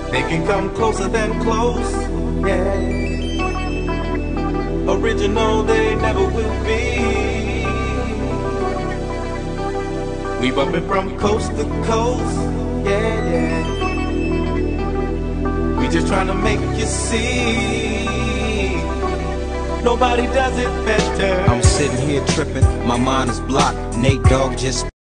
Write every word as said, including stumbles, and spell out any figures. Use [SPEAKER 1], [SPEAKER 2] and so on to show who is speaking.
[SPEAKER 1] They can come closer than close, yeah. Original they never will be. We bumpin' from coast to coast, yeah, yeah. We just tryna make you see nobody does it better.
[SPEAKER 2] I'm sitting here tripping, my mind is blocked. Nate Dogg just